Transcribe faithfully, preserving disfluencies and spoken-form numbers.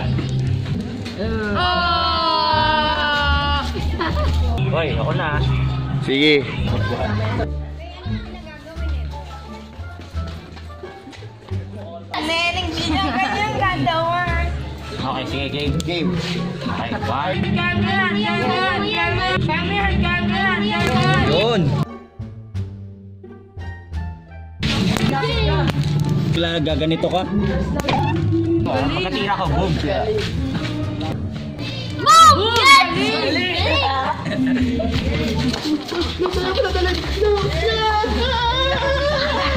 Hoy, ako na. Sige. Neneng, video kanyang gagawin. Okay, sige, game. Game. Okay, one. Yun. Kailangan gaganito ka? Pagkatira ko, boom. Mom! Yes!